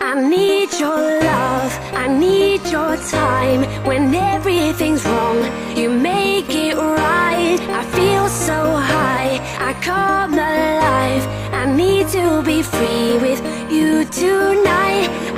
I need your love, I need your time. When everything's wrong, you make it right. I feel so high, I come alive. I need to be free with you tonight.